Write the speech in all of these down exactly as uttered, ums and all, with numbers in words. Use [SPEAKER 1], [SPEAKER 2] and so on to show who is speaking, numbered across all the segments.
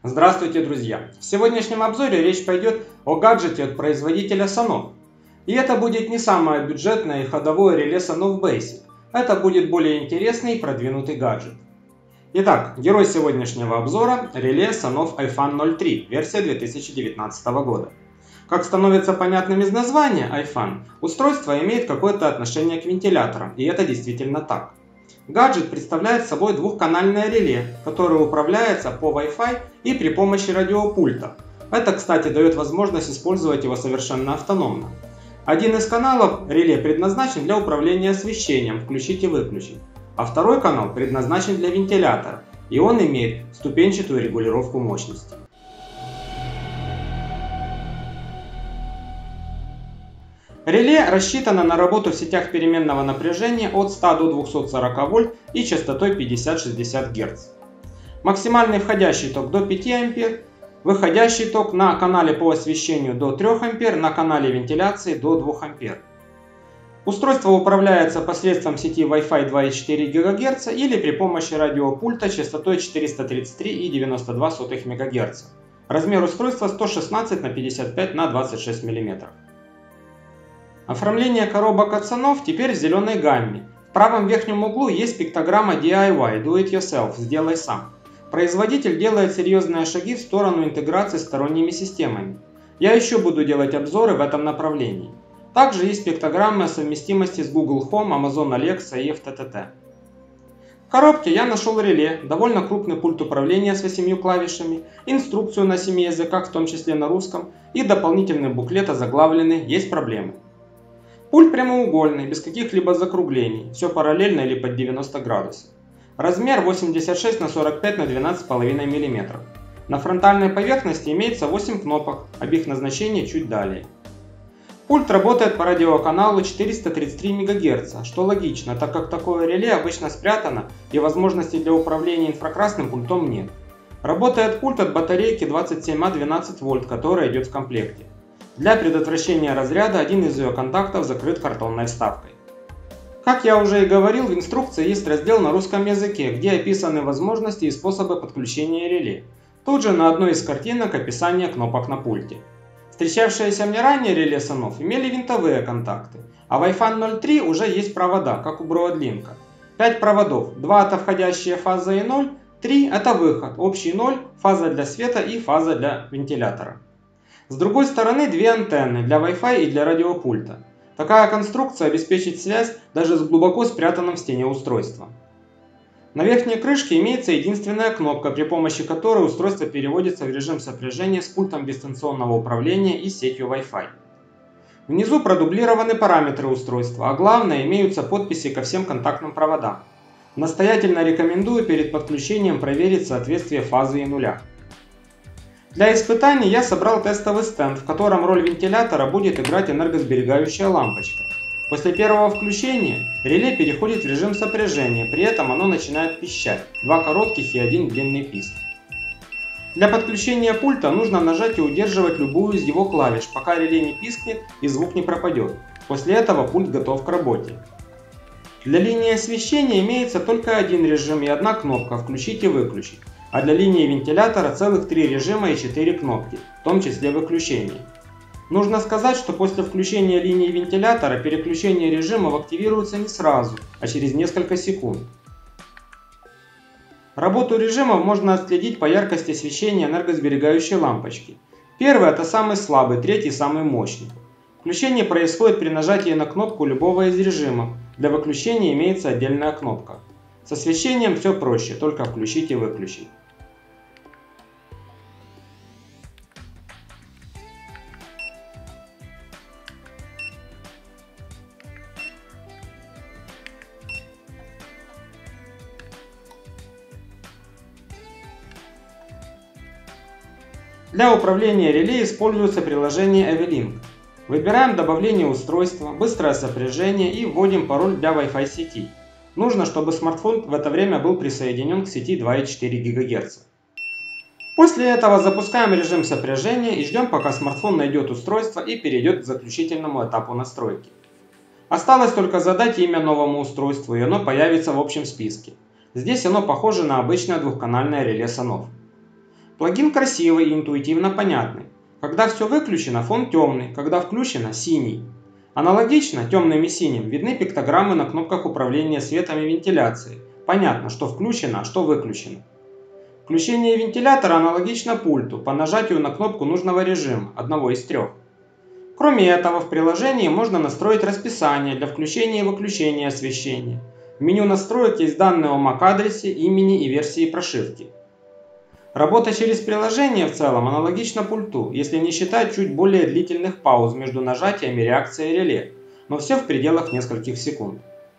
[SPEAKER 1] Здравствуйте, друзья! В сегодняшнем обзоре речь пойдет о гаджете от производителя Sonov. И это будет не самое бюджетное и ходовое реле Sonov Basic. Это будет более интересный и продвинутый гаджет. Итак, герой сегодняшнего обзора – реле Sonov iFan ноль три, версия две тысячи девятнадцатого года. Как становится понятным из названия iFan, устройство имеет какое-то отношение к вентиляторам, и это действительно так. Гаджет представляет собой двухканальное реле, которое управляется по Wi-Fi и при помощи радиопульта. Это, кстати, дает возможность использовать его совершенно автономно. Один из каналов реле предназначен для управления освещением, включить и выключить, а второй канал предназначен для вентилятора, и он имеет ступенчатую регулировку мощности. Реле рассчитано на работу в сетях переменного напряжения от ста до двухсот сорока вольт и частотой пятьдесят-шестьдесят герц. Максимальный входящий ток до пяти ампер, выходящий ток на канале по освещению до трёх ампер, на канале вентиляции до двух ампер. Устройство управляется посредством сети Wi-Fi два и четыре гигагерца или при помощи радиопульта частотой четыреста тридцать три и девяносто два сотых мегагерца. Размер устройства сто шестнадцать на пятьдесят пять на двадцать шесть миллиметров. Оформление коробок от Sonov теперь в зеленой гамме. В правом верхнем углу есть пиктограмма ди ай вай (Do It Yourself) «Сделай сам». Производитель делает серьезные шаги в сторону интеграции с сторонними системами. Я еще буду делать обзоры в этом направлении. Также есть пиктограммы о совместимости с Google Home, Amazon Alexa и эф тэ тэ тэ. В коробке я нашел реле, довольно крупный пульт управления с восемью клавишами, инструкцию на семи языках, в том числе на русском, и дополнительный буклет озаглавленный «Есть проблемы». Пульт прямоугольный, без каких-либо закруглений, все параллельно или под девяносто градусов. Размер восемьдесят шесть на сорок пять на двенадцать с половиной миллиметров. На фронтальной поверхности имеется восемь кнопок, об их назначении чуть далее. Пульт работает по радиоканалу четыреста тридцать три мегагерца, что логично, так как такое реле обычно спрятано и возможностей для управления инфракрасным пультом нет. Работает пульт от батарейки двадцать семь а двенадцать вольт, которая идет в комплекте. Для предотвращения разряда один из ее контактов закрыт картонной вставкой. Как я уже и говорил, в инструкции есть раздел на русском языке, где описаны возможности и способы подключения реле. Тут же на одной из картинок описание кнопок на пульте. Встречавшиеся мне ранее реле Sonov имели винтовые контакты, а в iFan ноль три уже есть провода, как у Broadlink. пять проводов, два это входящие фаза и ноль, три это выход, общий ноль, фаза для света и фаза для вентилятора. С другой стороны две антенны для Wi-Fi и для радиопульта. Такая конструкция обеспечит связь даже с глубоко спрятанным в стене устройством. На верхней крышке имеется единственная кнопка, при помощи которой устройство переводится в режим сопряжения с пультом дистанционного управления и сетью Wi-Fi. Внизу продублированы параметры устройства, а главное имеются подписи ко всем контактным проводам. Настоятельно рекомендую перед подключением проверить соответствие фазы и нуля. Для испытаний я собрал тестовый стенд, в котором роль вентилятора будет играть энергосберегающая лампочка. После первого включения реле переходит в режим сопряжения, при этом оно начинает пищать, два коротких и один длинный писк. Для подключения пульта нужно нажать и удерживать любую из его клавиш, пока реле не пискнет и звук не пропадет. После этого пульт готов к работе. Для линии освещения имеется только один режим и одна кнопка «Включить и выключить», а для линии вентилятора целых три режима и четыре кнопки, в том числе выключение. Нужно сказать, что после включения линии вентилятора переключение режимов активируется не сразу, а через несколько секунд. Работу режимов можно отследить по яркости освещения энергосберегающей лампочки. Первый это самый слабый, третий самый мощный. Включение происходит при нажатии на кнопку любого из режимов, для выключения имеется отдельная кнопка. С освещением все проще, только включить и выключить. Для управления реле используется приложение Evelink. Выбираем добавление устройства, быстрое сопряжение и вводим пароль для Wi-Fi сети. Нужно, чтобы смартфон в это время был присоединен к сети два и четыре гигагерца. После этого запускаем режим сопряжения и ждем, пока смартфон найдет устройство и перейдет к заключительному этапу настройки. Осталось только задать имя новому устройству, и оно появится в общем списке. Здесь оно похоже на обычное двухканальное реле Sonov. Плагин красивый и интуитивно понятный. Когда все выключено, фон темный, когда включено – синий. Аналогично темным и синим видны пиктограммы на кнопках управления светом и вентиляцией. Понятно, что включено, а что выключено. Включение вентилятора аналогично пульту по нажатию на кнопку нужного режима, одного из трех. Кроме этого, в приложении можно настроить расписание для включения и выключения освещения. В меню настроек есть данные о MAC-адресе, имени и версии прошивки. Работа через приложение в целом аналогична пульту, если не считать чуть более длительных пауз между нажатием и реакцией реле, но все в пределах нескольких секунд.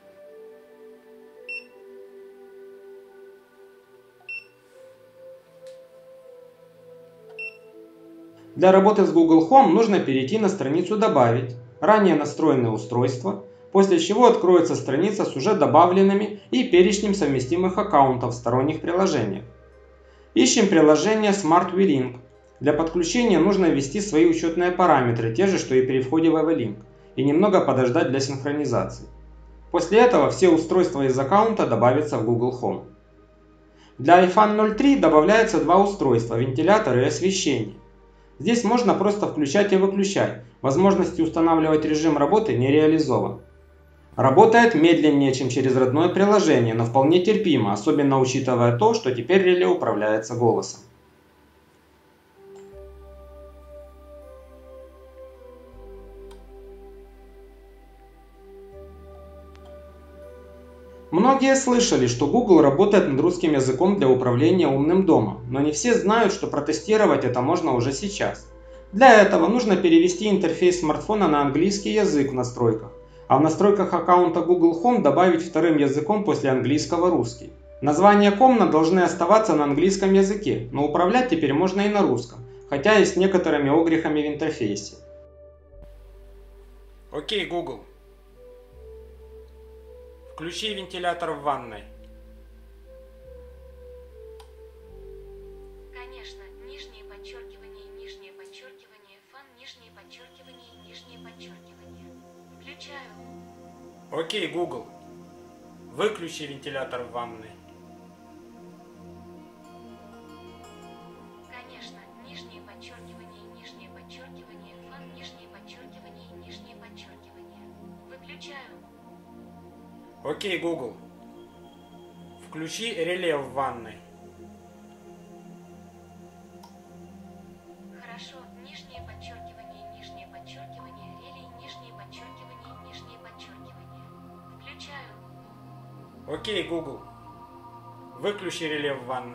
[SPEAKER 1] Для работы с Google Home нужно перейти на страницу «Добавить», ранее настроенные устройства, после чего откроется страница с уже добавленными и перечнем совместимых аккаунтов в сторонних приложениях. Ищем приложение Smart WeLink. Для подключения нужно ввести свои учетные параметры, те же, что и при входе в WeLink, и немного подождать для синхронизации. После этого все устройства из аккаунта добавятся в Google Home. Для iPhone ноль три добавляется два устройства – вентилятор и освещение. Здесь можно просто включать и выключать, возможности устанавливать режим работы не реализован. Работает медленнее, чем через родное приложение, но вполне терпимо, особенно учитывая то, что теперь реле управляется голосом. Многие слышали, что Google работает над русским языком для управления умным домом, но не все знают, что протестировать это можно уже сейчас. Для этого нужно перевести интерфейс смартфона на английский язык в настройках, а в настройках аккаунта Google Home добавить вторым языком после английского русский. Названия комнат должны оставаться на английском языке, но управлять теперь можно и на русском, хотя и с некоторыми огрехами в интерфейсе.
[SPEAKER 2] Окей, Google. Включи вентилятор в ванной.
[SPEAKER 3] Конечно, нижнее подчеркивание, нижнее подчеркивание, фан, нижнее подчеркивание, нижнее подчеркивание. Включаю.
[SPEAKER 2] Окей, Google. Выключи вентилятор в ванной.
[SPEAKER 3] Конечно, нижнее подчеркивание, нижнее подчеркивание, фан, нижнее подчеркивание, нижнее подчеркивание. Выключаю.
[SPEAKER 2] Окей, Google. Включи реле в ванной.
[SPEAKER 3] Хорошо, нижнее подчеркивание, нижнее подчеркивание, реле, нижнее подчеркивание, нижнее подчеркивание. Включаю.
[SPEAKER 2] Окей, Google. Выключи реле в ванной.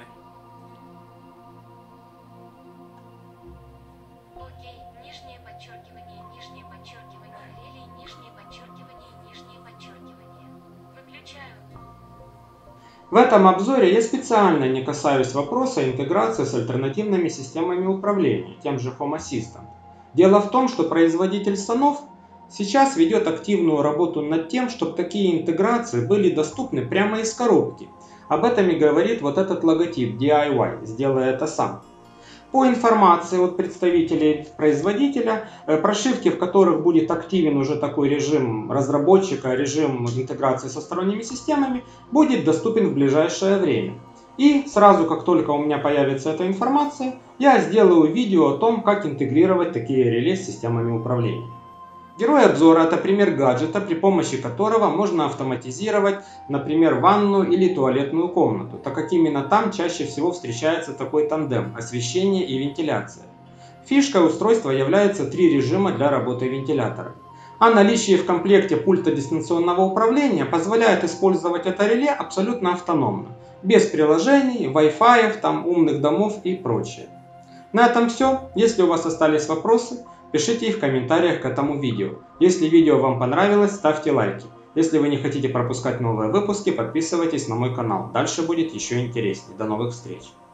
[SPEAKER 3] Окей, нижнее подчеркивание, нижнее подчеркивание, реле, нижнее подчеркивание, нижнее подчеркивание. Выключаю.
[SPEAKER 1] В этом обзоре я специально не касаюсь вопроса интеграции с альтернативными системами управления, тем же Home Assistant. Дело в том, что производитель станов сейчас ведет активную работу над тем, чтобы такие интеграции были доступны прямо из коробки. Об этом и говорит вот этот логотип ди ай вай «Сделай это сам». По информации от представителей производителя, прошивки, в которых будет активен уже такой режим разработчика, режим интеграции со сторонними системами, будет доступен в ближайшее время. И сразу, как только у меня появится эта информация, я сделаю видео о том, как интегрировать такие реле с системами управления. Герой обзора – это пример гаджета, при помощи которого можно автоматизировать, например, ванную или туалетную комнату, так как именно там чаще всего встречается такой тандем – освещение и вентиляция. Фишкой устройства является три режима для работы вентилятора. А наличие в комплекте пульта дистанционного управления позволяет использовать это реле абсолютно автономно, без приложений, Wi-Fi, там, умных домов и прочее. На этом все. Если у вас остались вопросы, пишите их в комментариях к этому видео. Если видео вам понравилось, ставьте лайки. Если вы не хотите пропускать новые выпуски, подписывайтесь на мой канал. Дальше будет еще интереснее. До новых встреч!